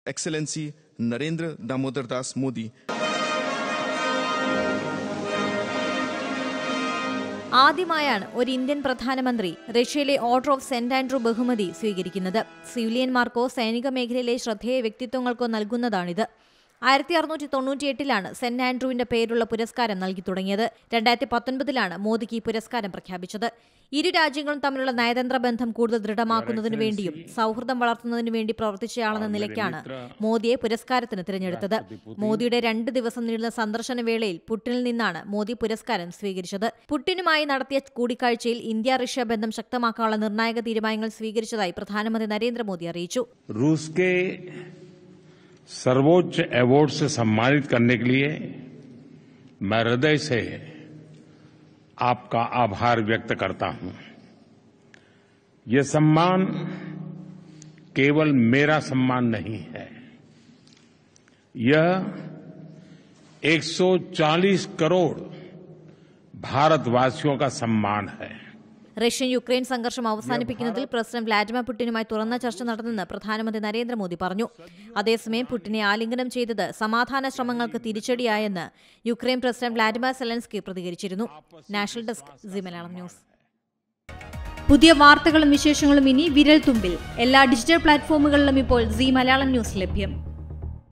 Excellency Narendra Damodar Das Modi. ആദ്യമായാണ് ഒരു Indian പ്രധാനമന്ത്രി റഷ്യയിലെ ഓർഡർ ഓഫ് സെന്റ് ആൻഡ്രൂ ബഹുമതി സ്വീകരിക്കുന്നത്. സിവിലിയന്മാർക്കോ സൈനിക മേഖലയിലെ ശ്രദ്ധേയ വ്യക്തിത്വങ്ങൾക്കോ നൽകുന്നതാണിത്. 1698 സെന്റ് ആൻഡ്രൂവിന്റെ പേരുള്ള പുരസ്കാരം നൽകി തുടങ്ങിയത്. 2019 മോദിക്ക് ഈ പുരസ്കാരം പ്രഖ്യാപിച്ചത്. ഇരു രാജ്യങ്ങളും തമ്മിലുള്ള നയതന്ത്ര ബന്ധം കൂടുതൽ ദൃഢമാക്കുന്നതിനു വേണ്ടിയും സൗഹൃദം വളർത്തുന്നതിനു വേണ്ടി പ്രവർത്തിച്ചയാളെന്ന നിലയ്ക്കാണ് മോദിയെ പുരസ്കാരത്തിന് തിരഞ്ഞെടുത്തത്. മോദിയുടെ 2 ദിവസം നീളുന്ന സന്ദർശന വേളയിൽ പുടിനിൽ നിന്നാണ് മോദി പുരസ്കാരം സ്വീകരിച്ചത്. പുടിനുമായി നടത്തിയ കൂടിക്കാഴ്ചയിൽ ഇന്ത്യ റഷ്യ ബന്ധം ശക്തമാക്കാനുള്ള നിർണായക തീരുമാനങ്ങൾ സ്വീകരിച്ചതായി പ്രധാനമന്ത്രി നരേന്ദ്രമോദി അറിയിച്ചു. सर्वोच्च अवार्ड से सम्मानित करने के लिए मैं हृदय से आपका आभार व्यक्त करता हूं. यह सम्मान केवल मेरा सम्मान नहीं है, यह 140 करोड़ भारतवासियों का सम्मान है. റഷ്യൻ യുക്രൈൻ സംഘർഷം അവസാനിപ്പിക്കുന്നതിൽ പ്രസിഡന്റ് വ്ളാഡിമിർ പുടിനുമായി തുറന്ന ചർച്ച നടന്നെന്ന് പ്രധാനമന്ത്രി നരേന്ദ്രമോദി പറഞ്ഞു. അതേസമയം പുടിനെ ആലിംഗനം ചെയ്തത് സമാധാന ശ്രമങ്ങൾക്ക് തിരിച്ചടിയായെന്ന് യുക്രൈൻ പ്രസിഡന്റ് വ്ളാഡിമിർ സെലൻസ്കി പ്രതികരിച്ചിരുന്നു. National desk Zee Malayalam news. പുതിയ വാർത്തകളും വിശേഷങ്ങളും ഇനി വിരൽ തുമ്പിൽ. എല്ലാ ഡിജിറ്റൽ പ്ലാറ്റ്ഫോമുകളിലും ഇപ്പോൾ സി മലയാളം ന്യൂസ് ലഭ്യം.